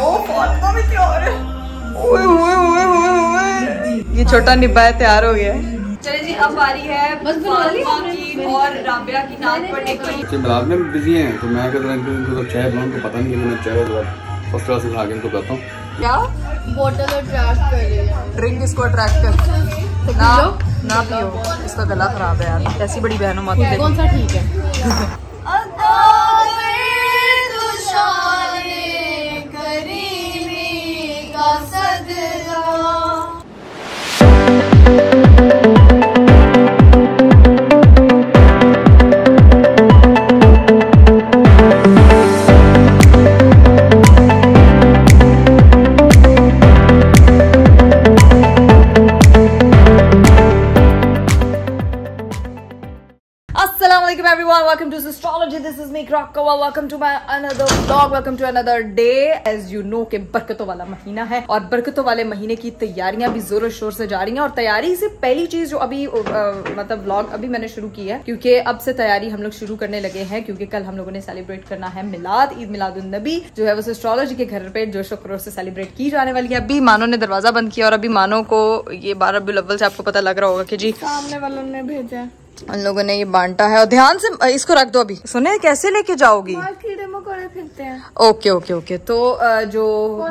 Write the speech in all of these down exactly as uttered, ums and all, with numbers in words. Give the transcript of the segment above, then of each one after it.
ये छोटा निब्बा तैयार हो गया है। चले जी, अब बारी है फातिमा की और राबिया की नाक पढ़ने की। मिलाद में बिजी हैं तो मैं कहता हूं इनको चाय बनाऊं तो पता नहीं कि मैं चाय फर्स्ट क्लास उठा के इनको कहता हूं क्या बोतल अट्रैक्ट कर रही है। ड्रिंक इसको अट्रैक्ट कर ना ना पियो, इसका गला खराब है यार। कैसी बड़ी बहनों माती देखो। कौन सा ठीक है? Everyone, welcome to Astrology. This is me, Krakkawa. Welcome to my another vlog. Welcome to another day. As you know कि बरकतों वाला महीना है और बरकतों वाले महीने की तैयारियां भी जोरों शोर से जा रही हैं। और तैयारी से पहली चीज जो अभी आ, मतलब व्लॉग अभी मैंने शुरू की है क्योंकि अब से तैयारी हम लोग शुरू करने लगे हैं क्योंकि कल हम लोगों ने सेलिब्रेट करना है मिलाद, ईद मिलादुन नबी जो है वो एस्ट्रोलॉजी के घर पे जोशो खरोश से सेलिब्रेट की जाने वाली है। अभी मानो ने दरवाजा बंद किया और अभी मानो को ये बारह रबीउल अव्वल से आपको पता लग रहा होगा कि जी सामने वालों ने भेजा है, उन लोगों ने ये बांटा है। और ध्यान से इसको रख दो। अभी सुने कैसे लेके जाओगी? कीड़े मकोड़े फिरते हैं। ओके ओके ओके तो जो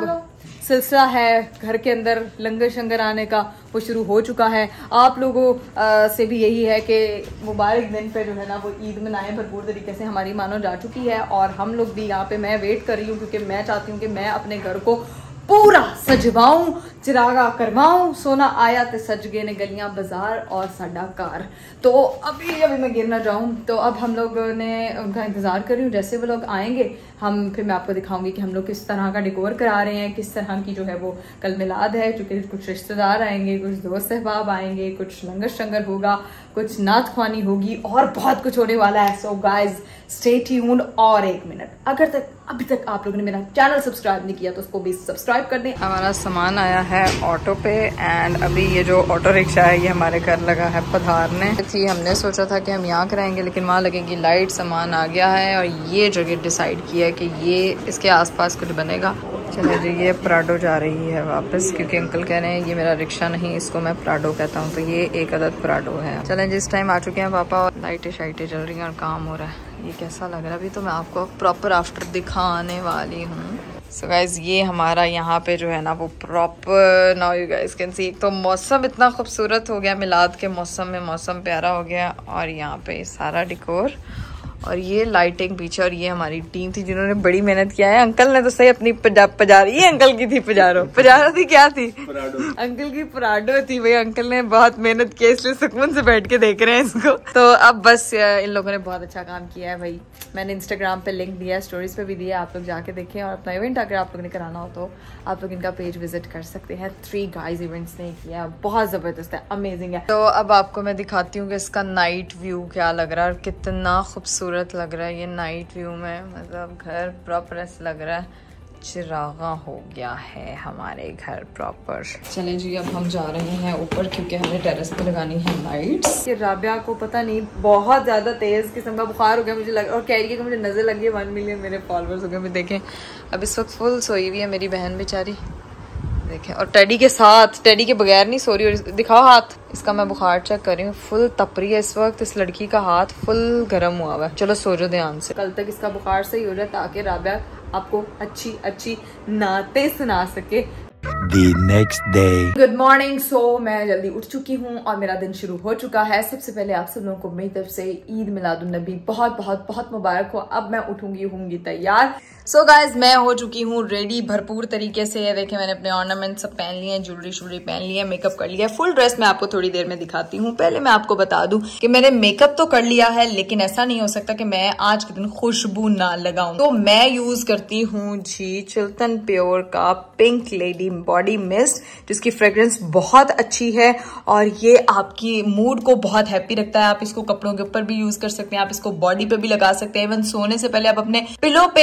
सिलसिला है घर के अंदर लंगर शंगर आने का वो शुरू हो चुका है। आप लोगों से भी यही है कि मुबारक दिन पे जो है ना वो ईद मनाएं भरपूर तरीके से। हमारी मानो जा चुकी है और हम लोग भी यहाँ पे मैं वेट कर रही हूँ क्योंकि मैं चाहती हूँ कि मैं अपने घर को पूरा सजवाऊं, चिरागा करवाऊं। सोना आया ते सज गए ने गलियां बाजार और साडा कार। तो अभी अभी मैं गिर ना जाऊं तो अब हम लोग ने उनका इंतजार कर रही हूँ। जैसे वो लोग आएंगे हम फिर मैं आपको दिखाऊंगी कि हम लोग किस तरह का डेकोर करा रहे हैं, किस तरह की जो है वो कल मिलाद है। चूंकि कुछ रिश्तेदार आएंगे, कुछ दोस्त अहबाब आएंगे, कुछ लंगर शंगर होगा, कुछ नाच ख्वानी होगी और बहुत कुछ होने वाला है। So guys stay tuned. और एक मिनट, अगर तक अभी तक आप लोगों ने मेरा चैनल सब्सक्राइब नहीं किया तो उसको भी सब्सक्राइब कर दें। हमारा सामान आया है ऑटो पे एंड अभी ये जो ऑटो रिक्शा है ये हमारे घर लगा है पधारने थी। हमने सोचा था कि हम यहाँ कराएंगे लेकिन वहाँ लगेगी लाइट। सामान आ गया है और ये जगह डिसाइड किया है कि ये इसके आसपास कुछ बनेगा। चलो जी, ये प्राडो जा रही है वापस क्योंकि अंकल कह रहे हैं ये मेरा रिक्शा नहीं, इसको मैं प्राडो कहता हूँ। तो ये एक अदद प्राडो है। चलें जिस टाइम आ चुके हैं पापा और लाइटें शाइटें चल रही हैं और काम हो रहा है। ये कैसा लग रहा है अभी तो मैं आपको प्रॉपर आफ्टर दिखाने वाली हूँ। सो गाइज ये हमारा यहाँ पे जो है ना वो proper now you guys can see. एक तो मौसम इतना खूबसूरत हो गया, मिलाद के मौसम में मौसम प्यारा हो गया और यहाँ पे सारा डेकोर और ये लाइटिंग पीछे। और ये हमारी टीम थी जिन्होंने बड़ी मेहनत किया है। अंकल ने तो सही अपनी पजा पजारी है, अंकल की थी पजारो पजारो थी क्या थी अंकल की पराडो थी भाई। अंकल ने बहुत मेहनत की इसलिए सुकून से बैठ के देख रहे हैं इसको। तो अब बस इन लोगों ने बहुत अच्छा काम किया है भाई। मैंने इंस्टाग्राम पे लिंक दिया है, स्टोरीज पे भी दिया, आप लोग जाके देखें। और अपना इवेंट अगर आप लोगों ने कराना हो तो आप लोग इनका पेज विजिट कर सकते हैं। थ्री गाइज इवेंट्स ने किया, बहुत जबरदस्त है, अमेजिंग है। तो अब आपको मैं दिखाती हूँ कि इसका नाइट व्यू क्या लग रहा है और कितना खूबसूरत लग रहा है ये नाइट व्यू में। मतलब घर प्रॉपर ऐसा लग रहा है चिरागा हो गया है हमारे घर प्रॉपर। चलें जी, अब हम जा रहे हैं ऊपर क्योंकि हमें टेरेस पे लगानी है लाइट्स। ये राबिया को पता नहीं बहुत ज्यादा तेज किस्म का बुखार हो गया मुझे लग, और कह रही है कि मुझे नजर लगी है। वन मिलियन मेरे फॉलोअर्स हो गए। देखें अब इस वक्त फुल सोई हुई है मेरी बहन बेचारी, देखें। और टेडी के साथ, टेडी के बगैर नहीं सो रही। और दिखाओ हाथ इसका, मैं बुखार चेक कर रही हूँ, फुल तप रही है इस वक्त। इस लड़की का हाथ फुल गर्म हुआ हुआ है। चलो सो जाओ ध्यान से, कल तक इसका बुखार सही हो जाए ताकि राबिया आपको अच्छी अच्छी नाते सुना सके। The next day. Good morning. So मैं जल्दी उठ चुकी हूँ और मेरा दिन शुरू हो चुका है। सबसे पहले आप सब लोगों को मेरी तरफ से ईद मिलादुन नबी बहुत बहुत बहुत मुबारक हो। अब मैं उठूंगी होंगी तैयार। सो so गाइज मैं हो चुकी हूँ रेडी भरपूर तरीके से। देखें मैंने अपने ऑर्नामेंट सब पहन लिए हैं, ज्वेलरी शुलरी पहन ली है, मेकअप कर लिया है। फुल ड्रेस मैं आपको थोड़ी देर में दिखाती हूँ। पहले मैं आपको बता दूं कि मैंने मेकअप तो कर लिया है लेकिन ऐसा नहीं हो सकता कि मैं आज के दिन खुशबू ना लगाऊं। तो मैं यूज करती हूँ जी चिल्टन प्योर का पिंक लेडी बॉडी मिस्ट, जिसकी फ्रेग्रेंस बहुत अच्छी है और ये आपकी मूड को बहुत हैप्पी रखता है। आप इसको कपड़ों के ऊपर भी यूज कर सकते हैं, आप इसको बॉडी पे भी लगा सकते हैं, इवन सोने से पहले आप अपने पिलो पे भी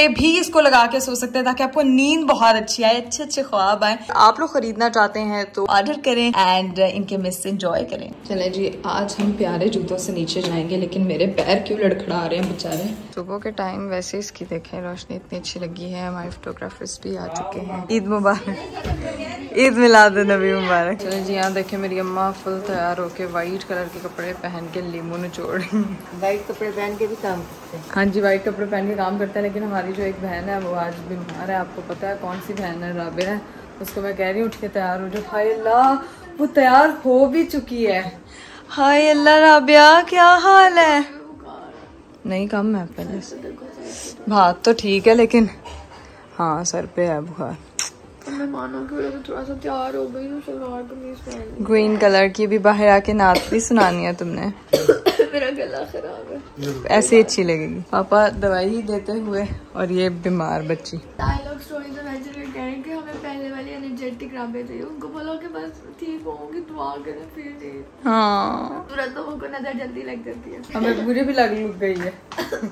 इसको लगा के सो सकते हैं ताकि आपको नींद बहुत अच्छी आए, अच्छे अच्छे ख्वाब आए। आप लोग खरीदना चाहते हैं तो ऑर्डर करें एंड इनके मिस एंजॉय करें। चले जी, आज हम प्यारे जूतों से नीचे जाएंगे, लेकिन मेरे पैर क्यों लड़खड़ा रहे हैं बेचारे। सुबह के टाइम वैसे इसकी देखें रोशनी इतनी अच्छी लगी है। हमारे फोटोग्राफर्स भी आ चुके हैं। ईद मुबारक, ईद मिलाद नबी मुबारक। चले जी, यहाँ देखें मेरी अम्मा फुल तैयार होके वाइट कलर के कपड़े पहन के लीमू निचोड़ रही हैं। वाइट कपड़े पहन के भी काम करते हैं। हाँ जी, वाइट कपड़े पहन के काम करते हैं, लेकिन हमारी जो एक बहन है वो आज बीमार है। आपको पता है कौन सी बहन है? राबिया है। उसको मैं कह रही हूँ उठ के तैयार हो जाओ। हाय अल्लाह, वो तैयार हो भी चुकी है। हाय अल्लाह, राबिया क्या हाल है? नहीं कम है पहले से, बात तो ठीक है लेकिन हाँ सर पे है बुखार। मैं मानो कि वजह से थोड़ा सा तैयार हो गई हूँ, सलवार कमीज पहन ग्रीन कलर की भी बाहर आके नात भी सुनानी है तुमने। मेरा गला खराब है, ऐसे अच्छी लगेगी। पापा दवाई ही देते हुए और ये बीमार बच्ची। डायलॉग स्टोरी तो वैसे भी कह रहे हैं कि हमें पहले वाली एनर्जेटिक राबे चाहिए। उनको बोलो कि बस ठीक होंगी, दुआ करें फिर ठीक। हाँ, तुरंत तो उनको नजर जल्दी लग जाती है। हमें मुझे भी लग लुक गई है।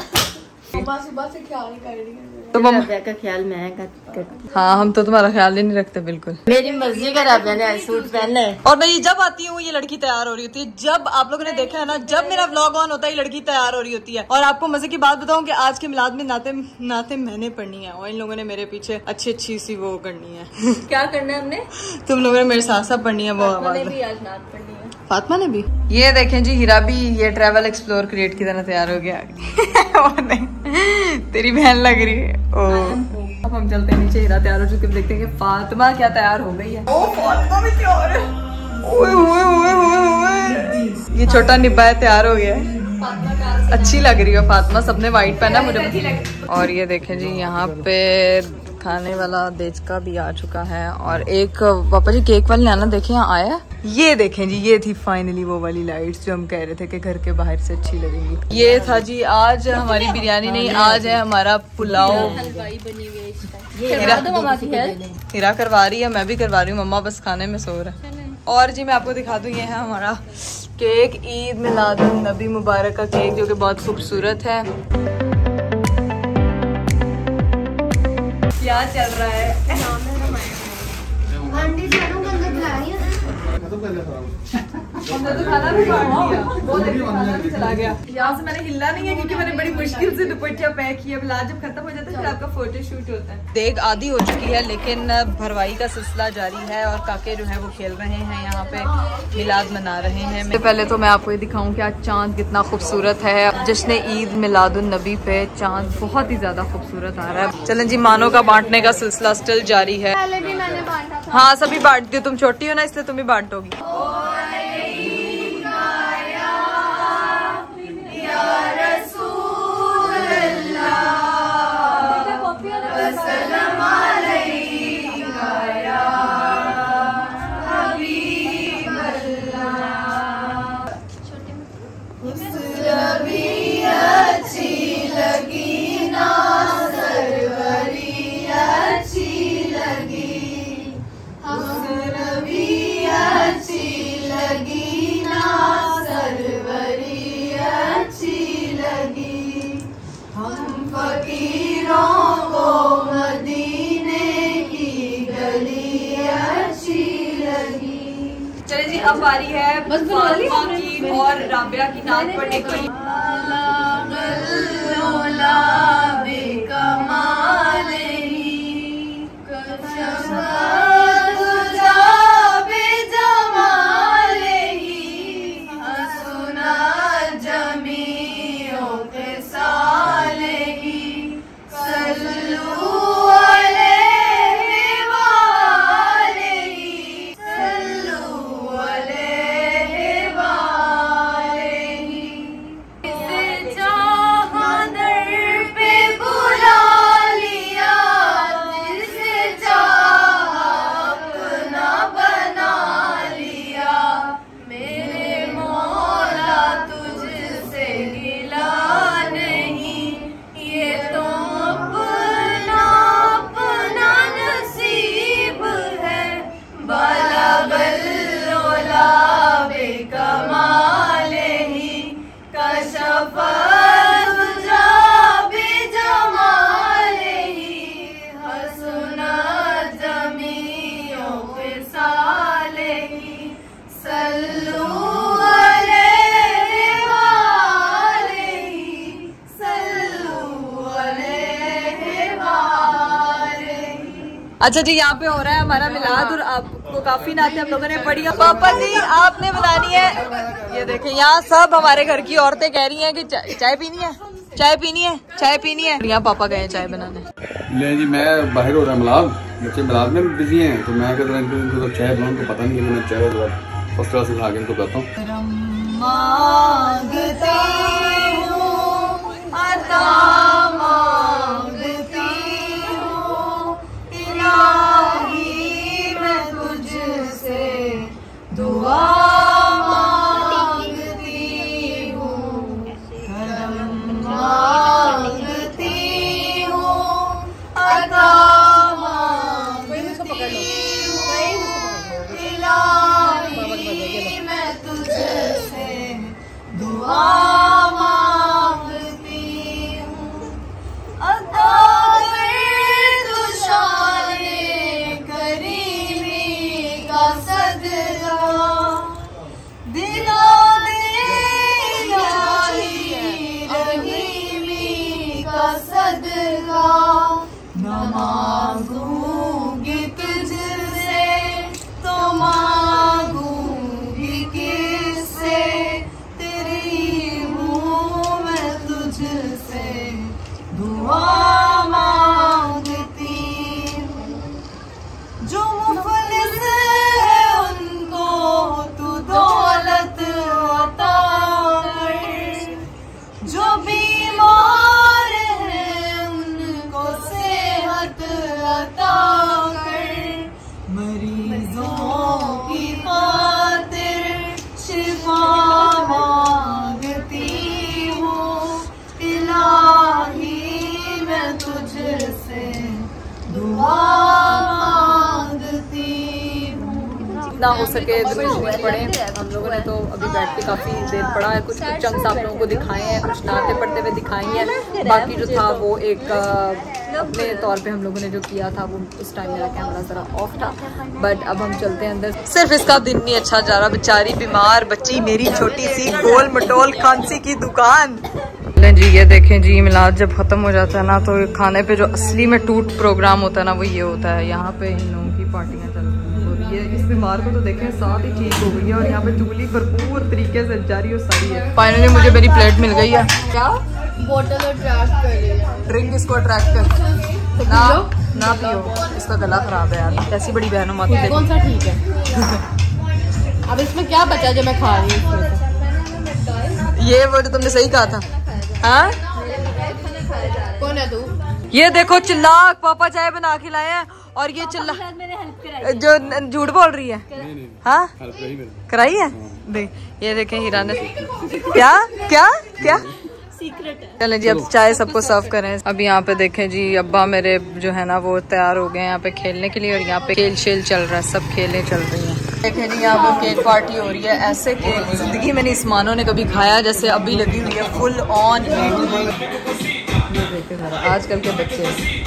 सुबह सुबह से ख्याल कर रही है तो मम्मा राबिया का ख्याल मैं करती हूँ। हाँ, हम तो तुम्हारा ख्याल ही नहीं रखते बिल्कुल। मेरी मर्जी का राबिया ने आज सूट पहना है। और मैं ये जब आती हूँ ये लड़की तैयार हो रही होती है। जब आप लोगों ने देखा है ना, जब मेरा व्लॉग ऑन होता है ये लड़की तैयार हो रही होती है। और आपको मजे की बात बताऊं कि आज के मिलाद में नाते नाते मैंने पढ़नी है और इन लोगों ने मेरे पीछे अच्छी अच्छी सी वो करनी है। क्या करना है हमने? तुम लोगों ने मेरे साथ साथ पढ़नी है वो आवाज। भी आज नात पढ़नी है। फातिमा ने भी। ये देखें जी, हीरा भी ये ट्रैवल एक्सप्लोर क्रिएट की तरह तैयार हो गया। और नहीं, तेरी बहन लग रही है। ओ, अब हम चलते हैं नीचे। हीरा तैयार हो चुके, देखते हैं कि फातिमा क्या तैयार हो गई है। ओ, फातिमा भी तैयार है। ओए ओए ओए ओए ओए, ये छोटा निब्बा तैयार हो गया है। अच्छी लग रही है फातिमा, सबने व्हाइट पहना मुझे। और ये देखें जी, यहाँ पे खाने वाला देचका भी आ चुका है। और एक पापा जी केक वाले आना देखे यहाँ आया। ये देखें जी, ये थी फाइनली वो वाली लाइट्स जो हम कह रहे थे कि घर के बाहर से अच्छी लगेंगी। ये था जी आज हमारी बिरयानी नहीं, आज है हमारा पुलाव। हलवाई बनी हुई है इसका। हीरा करवा रही है, मैं भी करवा रही हूँ। मम्मा बस खाने में सो रहा है। और जी मैं आपको दिखा दूँ, ये है हमारा केक, ईद मिलाद नबी मुबारक का केक, जो कि बहुत खूबसूरत है। क्या चल रहा है? हमने तो खाना भी बांट दिया, वो देखिए खाना भी चला गया। यहाँ से मैंने हिलना नहीं है क्योंकि मैंने बड़ी मुश्किल से दुपट्टिया पैक किया। फिलहाल जब खत्म हो जाता है फिर आपका फोटो शूट होता है। देख आधी हो चुकी है लेकिन भरवाई का सिलसिला जारी है और काके जो है वो खेल रहे हैं, यहाँ पे मिलाद मना रहे हैं। सबसे पहले तो मैं आपको ये दिखाऊं कि आज चांद कितना खूबसूरत है। जश्न ईद मिलादुन नबी पे चांद बहुत ही ज्यादा खूबसूरत आ रहा है। चलें जी, मानो का बांटने का सिलसिला स्टिल जारी है। पहले भी मैंने बांटा था। हाँ, सभी बांटती हो, तुम छोटी हो ना इसलिए तुम भी बांटोगी। चले जी, अब बारी है फातिमा की और राबिया की नात पढ़ने की। अच्छा जी, यहाँ पे हो रहा है हमारा मिलाद और आपको काफी नाते हम लोगों ने पढ़ी। पापा जी आपने बनानी है, ये देखें यहाँ सब हमारे घर की औरतें कह रही हैं कि चा, चाय पीनी है, चाय पीनी है, चाय पीनी है। यहाँ पापा गए चाय बनाने। ले जी, मैं बाहर हो रहा मिलाद, बच्चे मिलाद में बिजी हैं, तो मैं कहता हूँ इनको तो चाय बनाऊँ, तो पता नहीं कि मैं चाय फर्स्ट क्लास उठा के इनको कहता हूँ। जितना हो सके पढ़े। हम लोगों ने तो अभी बैठ के काफ़ी देर पढ़ा है, कुछ कुछ चंक्स आप लोगों को दिखाए हैं, कुछ नाते पढ़ते हुए दिखाई हैं। बाकी जो था वो एक अपने तौर पे हम लोगों ने जो किया था वो उस टाइम मेरा कैमरा ज़रा ऑफ था। बट अब हम चलते हैं अंदर। सिर्फ इसका दिन नहीं अच्छा जा रहा, बेचारी बीमार बच्ची मेरी छोटी सी गोल मटोल खांसी की दुकान। जी ये देखें जी, मिलाद जब ख़त्म हो जाता है ना तो खाने पे जो असली में टूट प्रोग्राम होता है ना वो ये होता है। यहाँ पे इन लोगों की पार्टियाँ चल रही है। इस बीमार को तो देखें साथ ही ठीक हो गई है और यहाँ पे चुगली भरपूर तरीके से जारी हो सारी है। फाइनली मुझे मेरी प्लेट मिल गई है। क्या बोतल अट्रैक्ट कर रही है, ड्रिंक इसको अट्रैक्ट कर ना ना पियो, इसका गला खराब है यार। कैसी बड़ी बहनों माती। कौन सा ठीक है? अब इसमें क्या बचा जो मैं खा रही हूँ? ये वो जो तुमने सही कहा था। हाँ कौन है तू? ये देखो चिल्ला पापा चाय बना के लाए हैं और ये चिल्ला जो झूठ बोल रही है। हाँ कराई है। देख ये देखें हीरा ने क्या क्या क्या सीक्रेट है। चलें जी अब चाय सबको सर्व करें। अब यहाँ पे देखें जी अब्बा मेरे जो है ना वो तैयार हो गए यहाँ पे खेलने के लिए और यहाँ पे खेल शेल चल रहा है, सब खेलें चल रही हैं। देखें जी यहाँ पे केक पार्टी हो रही है। ऐसे केक जिंदगी में नहीं इस्मानों ने कभी खाया जैसे अभी लगी हुई है फुल ऑन। ये देखें आजकल के बच्चे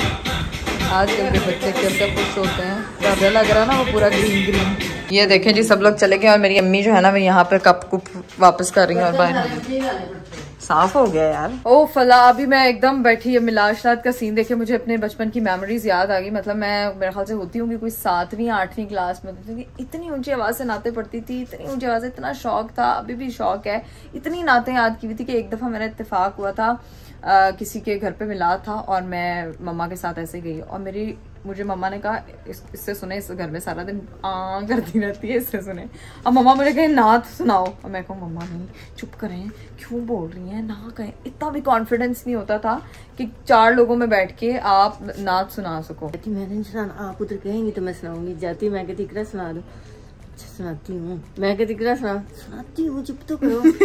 आजकल के बच्चे कैसे खुश होते हैं। ज़्यादा लग रहा है ना वो पूरा ग्रीन ग्रीन। ये देखें जी सब लोग चले गए और मेरी अम्मी जो है ना वो यहाँ पे कप कुप वापस कर रही है और बाहर साफ हो गया यार। ओ फला अभी मैं एकदम बैठी है। मिलाद का सीन देखे मुझे अपने बचपन की मेमोरीज याद आ गई। मतलब मैं मेरे ख्याल से होती होंगी कोई सातवीं आठवीं क्लास में, तो इतनी ऊंची आवाज से नाते पढ़ती थी, इतनी ऊंची आवाज, इतना शौक था, अभी भी शौक है। इतनी नाते याद की हुई थी कि एक दफा मेरा इत्तेफाक हुआ था, आ, किसी के घर पे मिलाद था और मैं मम्मा के साथ ऐसे गई और मेरी मुझे मम्मा ने कहा इस, इससे सुने, इस घर में सारा दिन आ करती रहती है, इससे सुने। अब मम्मा मुझे कहे नात सुनाओ और मैं कहूँ मम्मा नहीं चुप करें, क्यों बोल रही हैं, ना कहें। इतना भी कॉन्फिडेंस नहीं होता था कि चार लोगों में बैठ के आप नात सुना सको। मैंने सुना, आप उधर कहेंगी तो मैं सुनाऊंगी। जाती मैं कहती इकरा सुना दो। अच्छा सुनाती हूँ, मैं कहती इकरा सुना, सुनाती हूँ चुप तो करो।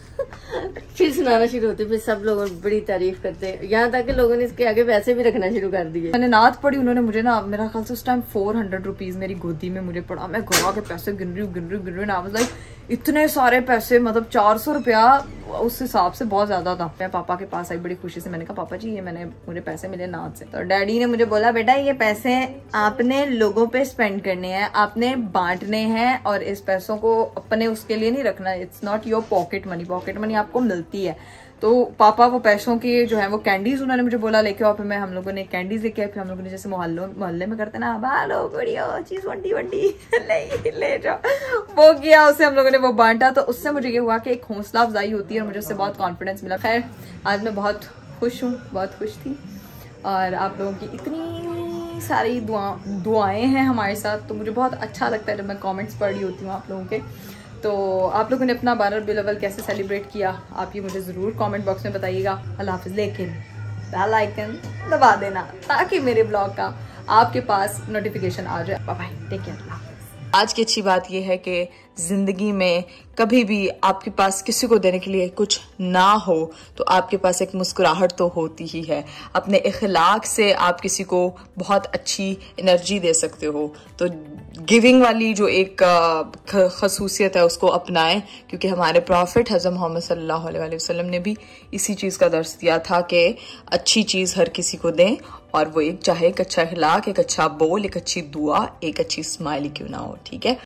फिर सुनाना शुरू होते, फिर सब लोग बड़ी तारीफ करते हैं, यहाँ तक कि लोगों ने इसके आगे पैसे भी रखना शुरू कर दिए। मैंने नात पढ़ी, उन्होंने मुझे ना मेरा ख्याल से उस टाइम फोर हंड्रेड रुपीज मेरी गोदी में मुझे पड़ा। मैं गवा के पैसे गिन रही हूँ गिन रही हूँ गिन रही हूँ लाइक इतने सारे पैसे, मतलब चार सौ रुपया उस हिसाब से बहुत ज्यादा था। मैं पापा के पास आई बड़ी खुशी से, मैंने कहा पापा जी ये मैंने मुझे पैसे मिले नात से। तो डैडी ने मुझे बोला बेटा ये पैसे आपने लोगों पे स्पेंड करने हैं, आपने बांटने हैं और इस पैसों को अपने उसके लिए नहीं रखना। It's not your pocket money, pocket money आपको मिलती है। तो पापा वो पैसों की जो है वो कैंडीज उन्होंने मुझे बोला लेके आओ, फिर मैं हम लोगों ने कैंडीज लेके आए, फिर हम लोगों ने जैसे मोहल्लों मोहल्ले में करते ना बालो गुड़ियो चीज वंडी वंडी ले ले जाओ वो किया, उसे हम लोगों ने वो बांटा। तो उससे मुझे ये हुआ कि एक हौसला अफजाई होती है और मुझे उससे बहुत कॉन्फिडेंस मिला। खैर आज मैं बहुत खुश हूँ, बहुत खुश थी और आप लोगों की इतनी सारी दुआ दुआएं हैं हमारे साथ, तो मुझे बहुत अच्छा लगता है जब मैं कमेंट्स पढ़ रही होती हूँ आप लोगों के। तो आप लोगों ने अपना बारह रबीउल अव्वल कैसे सेलिब्रेट किया आप ये मुझे ज़रूर कमेंट बॉक्स में बताइएगा। अल्लाह हाफिज़, लेकिन बेल आइकन दबा देना ताकि मेरे ब्लॉग का आपके पास नोटिफिकेशन आ जाए। Bye bye, take care, Allah हाफिज़। आज की अच्छी बात यह है कि ज़िंदगी में कभी भी आपके पास किसी को देने के लिए कुछ ना हो तो आपके पास एक मुस्कुराहट तो होती ही है। अपने इखलाक से आप किसी को बहुत अच्छी एनर्जी दे सकते हो। तो गिविंग वाली जो एक खसूसियत है उसको अपनाएं, क्योंकि हमारे प्रॉफिट हज़रत मोहम्मद सल्लल्लाहु अलैहि वसल्लम ने भी इसी चीज़ का दर्स दिया था कि अच्छी चीज़ हर किसी को दें, और वो एक चाहे एक अच्छा इखलाक, एक अच्छा बोल, एक अच्छी दुआ, एक अच्छी स्माइल क्यों ना हो। ठीक है।